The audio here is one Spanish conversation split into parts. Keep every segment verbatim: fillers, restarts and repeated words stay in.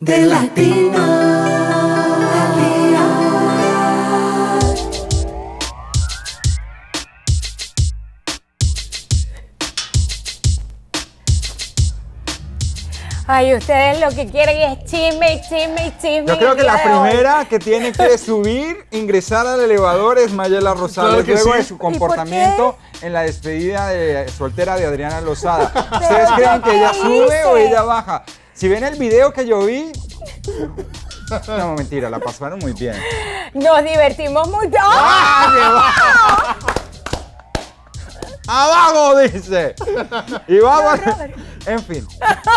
de Latino. Ay, ustedes lo que quieren es chisme, chisme, chisme. Yo creo que la primera que tiene que subir, ingresar al elevador es Mayela Rosales, Claro luego sí. de su comportamiento en la despedida de soltera de Adriana Lozada. ¿Ustedes creen que ella sube o ella baja? Si ven el video que yo vi... No, mentira, la pasaron muy bien. Nos divertimos mucho. ¡Ah! ¡Abajo! Dice. Y vamos. En fin.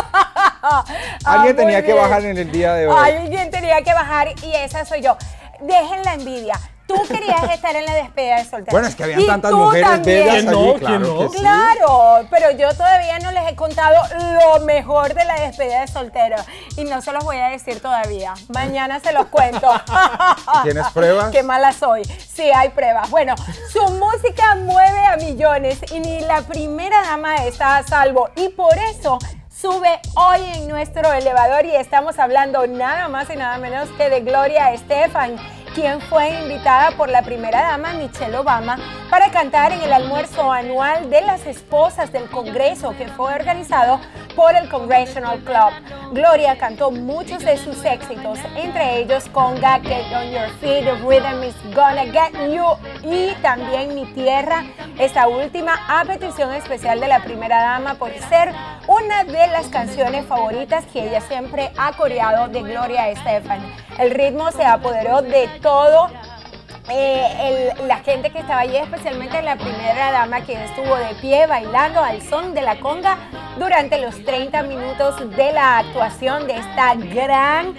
Alguien Ah, tenía muy que bien. bajar en el día de hoy. Alguien tenía que bajar y esa soy yo. Dejen la envidia. Tú querías estar en la despedida de soltera. Bueno, es que habían Y tantas tú mujeres también. bellas ¿Quién allí, no? claro ¿Quién no? que sí. Claro, pero yo todavía no les he contado lo mejor de la despedida de soltero y no se los voy a decir todavía. Mañana se los cuento. ¿Tienes pruebas? Qué mala soy. Sí, hay pruebas. Bueno, su música mueve a millones y ni la primera dama está a salvo y por eso sube hoy en nuestro elevador y estamos hablando nada más y nada menos que de Gloria Estefan, quien fue invitada por la primera dama Michelle Obama para cantar en el almuerzo anual de las esposas del Congreso que fue organizado por el Congressional Club. Gloria cantó muchos de sus éxitos, entre ellos Conga, Get on Your Feet, The Rhythm is Gonna Get You y también Mi Tierra, esta última a petición especial de la primera dama por ser una de las canciones favoritas que ella siempre ha coreado de Gloria Estefan. El ritmo se apoderó de todo eh, el, la gente que estaba allí, especialmente la primera dama, quien estuvo de pie bailando al son de la conga durante los treinta minutos de la actuación de esta gran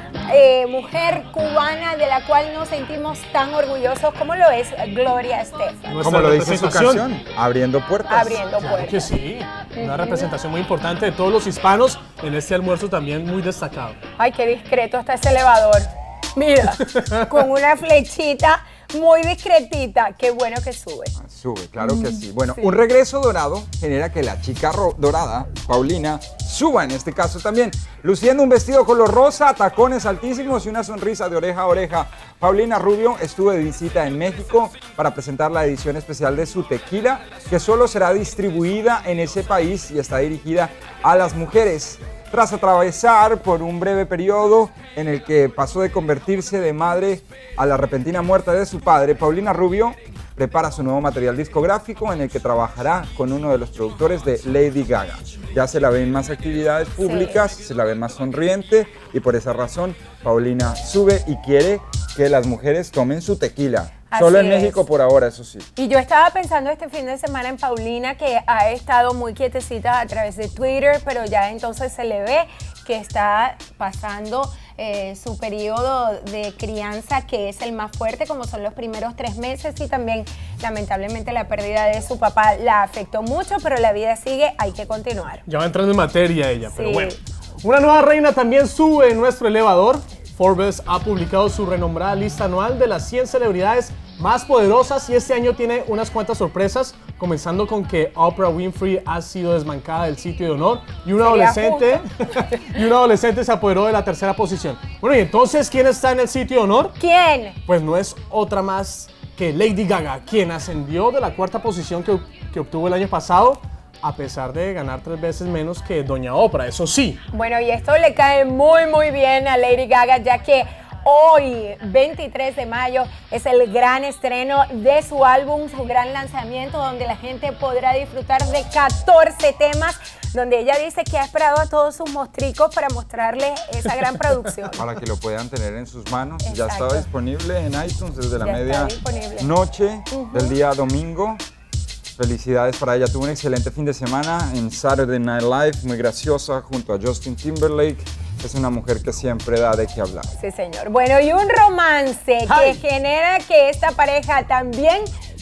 eh, mujer cubana de la cual nos sentimos tan orgullosos como lo es Gloria Estefan. Nuestra Como lo dice su representación. canción, abriendo puertas. Abriendo Claro que puertas. sí, una representación muy importante de todos los hispanos en este almuerzo también muy destacado. Ay, qué discreto está ese elevador. Mira, con una flechita muy discretita. Qué bueno que sube. Sube, claro que sí. Bueno, sí. un regreso dorado genera que la chica ro- dorada, Paulina, suba en este caso también. Luciendo un vestido color rosa, tacones altísimos y una sonrisa de oreja a oreja. Paulina Rubio estuvo de visita en México para presentar la edición especial de su tequila, que solo será distribuida en ese país y está dirigida a las mujeres. Tras atravesar por un breve periodo en el que pasó de convertirse de madre a la repentina muerte de su padre, Paulina Rubio prepara su nuevo material discográfico en el que trabajará con uno de los productores de Lady Gaga. Ya se la ve en más actividades públicas, se la ve más sonriente y por esa razón Paulina sube y quiere que las mujeres tomen su tequila. Así Solo en es. México por ahora, eso sí. Y yo estaba pensando este fin de semana en Paulina, que ha estado muy quietecita a través de Twitter, pero ya entonces se le ve que está pasando eh, su periodo de crianza, que es el más fuerte, como son los primeros tres meses, y también lamentablemente la pérdida de su papá la afectó mucho, pero la vida sigue, hay que continuar. Ya va entrando en materia ella, pero Sí. bueno. Una nueva reina también sube en nuestro elevador. Forbes ha publicado su renombrada lista anual de las cien celebridades más poderosas y este año tiene unas cuantas sorpresas, comenzando con que Oprah Winfrey ha sido desbancada del sitio de honor y un Sería adolescente y un adolescente se apoderó de la tercera posición. Bueno, y entonces, ¿quién está en el sitio de honor? ¿Quién? Pues no es otra más que Lady Gaga, quien ascendió de la cuarta posición que, que obtuvo el año pasado, a pesar de ganar tres veces menos que Doña Oprah, eso sí. Bueno, y esto le cae muy muy bien a Lady Gaga, ya que hoy, veintitrés de mayo, es el gran estreno de su álbum, su gran lanzamiento, donde la gente podrá disfrutar de catorce temas, donde ella dice que ha esperado a todos sus mostricos para mostrarles esa gran producción. Para que lo puedan tener en sus manos. Ya Exacto. estaba disponible en iTunes desde la Ya está media disponible. noche del día domingo. Felicidades para ella. Tuvo un excelente fin de semana en Saturday Night Live, muy graciosa, junto a Justin Timberlake. Es una mujer que siempre da de qué hablar. Sí, señor. Bueno, y un romance Ay. que genera que esta pareja también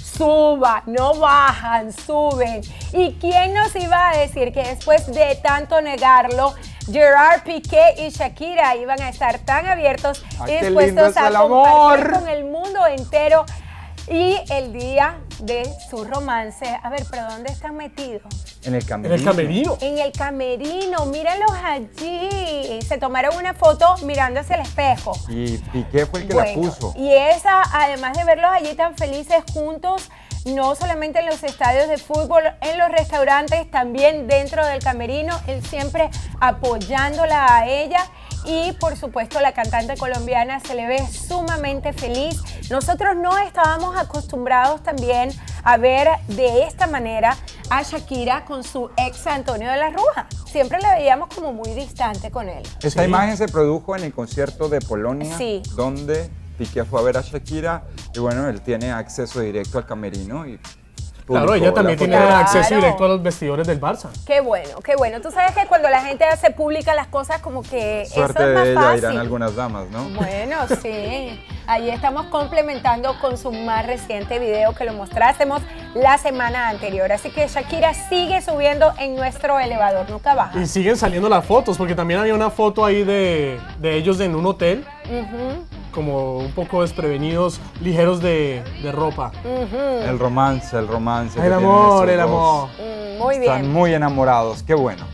suba, no bajan, suben. ¿Y quién nos iba a decir que después de tanto negarlo, Gerard Piqué y Shakira iban a estar tan abiertos Ay, y qué lindo dispuestos es a el compartir amor. con el mundo entero? Y el día de su romance. A ver, pero ¿dónde están metidos? En el En camerino. el camerino. En el camerino, mírenlos allí. Se tomaron una foto mirándose al espejo. Y Piqué fue el que Bueno, la puso. y esa, además de verlos allí tan felices juntos, no solamente en los estadios de fútbol, en los restaurantes, también dentro del camerino, él siempre apoyándola a ella. Y por supuesto la cantante colombiana se le ve sumamente feliz. Nosotros no estábamos acostumbrados también a ver de esta manera a Shakira con su ex Antonio de la Rúa. Siempre la veíamos como muy distante con él. Esta Sí. imagen se produjo en el concierto de Polonia, Sí. donde Piqué fue a ver a Shakira y bueno, él tiene acceso directo al camerino y Claro, publicó ella la también tiene fotografía. Claro. acceso directo a los vestidores del Barça. Qué bueno, qué bueno. Tú sabes que cuando la gente hace pública las cosas como que Suerte eso es más de ella, fácil. dirán algunas damas, ¿no? Bueno, sí. Ahí estamos complementando con su más reciente video que lo mostrásemos la semana anterior. Así que Shakira sigue subiendo en nuestro elevador, nunca baja. Y siguen saliendo las fotos, porque también había una foto ahí de, de ellos en un hotel, Ujú, como un poco desprevenidos, ligeros de, de ropa. ujú. El romance, el romance. que El tienen amor, estos el dos. amor. Mm, muy Están bien. muy enamorados, qué bueno.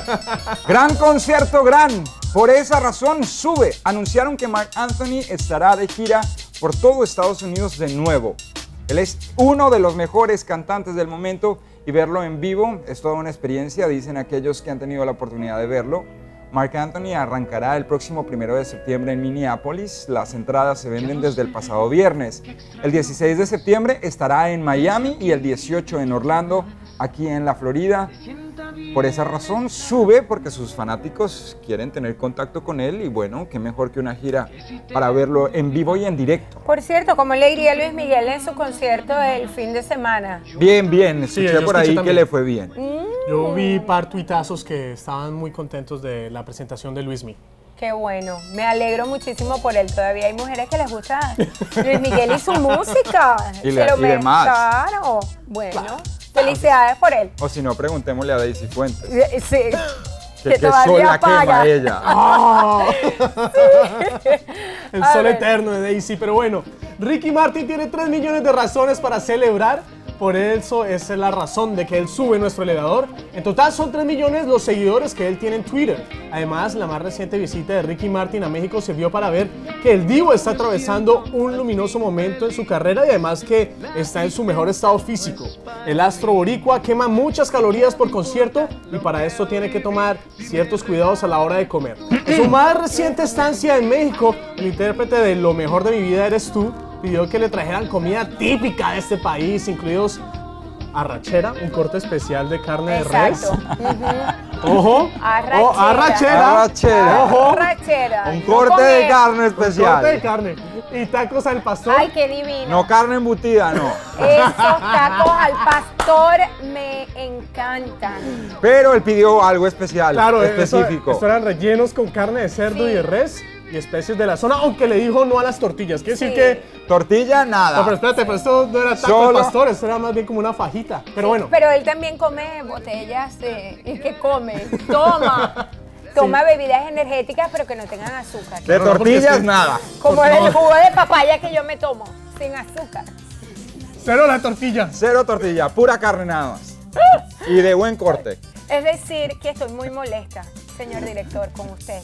Gran concierto, gran. Por esa razón sube. Anunciaron que Marc Anthony estará de gira por todo Estados Unidos de nuevo. Él es uno de los mejores cantantes del momento y verlo en vivo es toda una experiencia, dicen aquellos que han tenido la oportunidad de verlo. Marc Anthony arrancará el próximo primero de septiembre en Minneapolis. Las entradas se venden desde el pasado viernes. El dieciséis de septiembre estará en Miami y el dieciocho en Orlando, aquí en la Florida. Por esa razón sube porque sus fanáticos quieren tener contacto con él y bueno, qué mejor que una gira para verlo en vivo y en directo. Por cierto, como le diría Luis Miguel en su concierto del fin de semana. Bien, bien, Sí, escuché yo por escuché ahí que también. le fue bien. Yo vi par tuitazos que estaban muy contentos de la presentación de Luismi. Qué bueno, me alegro muchísimo por él. Todavía hay mujeres que les gusta Luis Miguel y su música. Y le- Se lo y me- demás. Claro, bueno, felicidades por él. O si no, preguntémosle a Daisy Fuentes. Eh, Sí, Que, que que sol todavía la quema paga. ella. El A sol ver. eterno de Daisy. Pero bueno, Ricky Martin tiene tres millones de razones para celebrar. Por eso esa es la razón de que él sube nuestro elevador. En total son tres millones los seguidores que él tiene en Twitter. Además, la más reciente visita de Ricky Martin a México sirvió para ver que el divo está atravesando un luminoso momento en su carrera y además que está en su mejor estado físico. El astro boricua quema muchas calorías por concierto y para esto tiene que tomar ciertos cuidados a la hora de comer. En su más reciente estancia en México, el intérprete de Lo mejor de mi vida eres tú pidió que le trajeran comida típica de este país, incluidos arrachera, un corte especial de carne de res. Exacto. Ujú. Ojo, Arrachera. oh, arrachera, Arrachera. ojo, Arrachera. Un No corte de comer. carne un corte de especial. carne y tacos al pastor. Ay, qué divino. No carne embutida, no. Esos tacos al pastor me encantan. Pero él pidió algo especial, Claro, eso, específico. eso eran rellenos con carne de cerdo Sí. y de res y especies de la zona, aunque le dijo no a las tortillas. Quiere decir Sí. que... Tortilla, nada. No, pero espérate, pero esto no era taco Solo- al pastor, esto era más bien como una fajita. Pero bueno, Pero él también come botellas de... ¿Y qué come? Toma. Toma bebidas energéticas, pero que no tengan azúcar. De Claro, no, porque tortillas, es que- nada. Como no. el jugo de papaya que yo me tomo, sin azúcar. cero la tortilla. Cero tortilla, pura carne nada más. Y de buen corte. Es decir, que estoy muy molesta, señor director, con usted.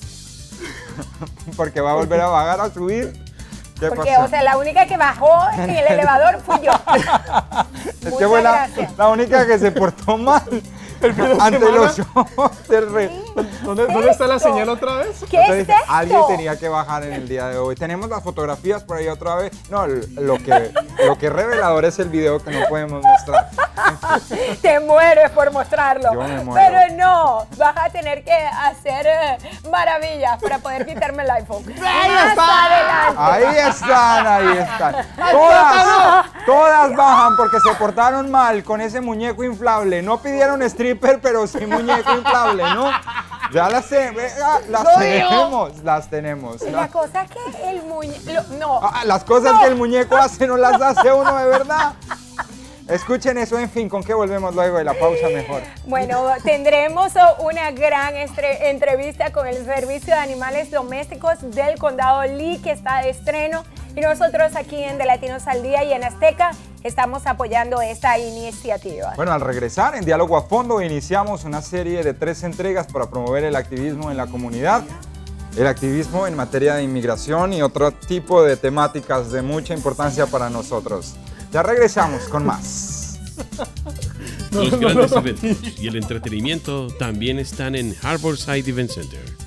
Porque va a volver a bajar a subir. ¿Qué Porque, pasó? o sea, la única que bajó en el elevador fui yo. Es que Muchas fue la, gracias. la única que se portó mal ante semana. los ojos del rey. ¿Dónde, ¿Dónde está la esto? señal otra vez? ¿Qué es Entonces, esto? alguien tenía que bajar en el día de hoy. Tenemos las fotografías por ahí otra vez. No, lo que, lo que es revelador es el video que no podemos mostrar. Te mueres por mostrarlo. Yo me muero. Pero no, vas a tener que hacer eh, maravillas para poder quitarme el iPhone. Más está! adelante. Ahí están, ahí están. Todas, todas bajan porque se portaron mal con ese muñeco inflable. No pidieron stripper, pero sí muñeco inflable, ¿no? Ya las, te- ah, las No, tenemos, las tenemos. La cosa es que el muñeco... No. Ah, las cosas No. que el muñeco hace no las hace uno de verdad. Escuchen eso, en fin, ¿con qué volvemos luego de la pausa mejor? Bueno, tendremos oh, una gran estre- entrevista con el Servicio de Animales Domésticos del Condado Lee, que está de estreno. Y nosotros aquí en De Latinos al Día y en Azteca estamos apoyando esta iniciativa. Bueno, al regresar en Diálogo a Fondo iniciamos una serie de tres entregas para promover el activismo en la comunidad, el activismo en materia de inmigración y otro tipo de temáticas de mucha importancia para nosotros. Ya regresamos con más. Los grandes eventos y el entretenimiento también están en Harborside Event Center.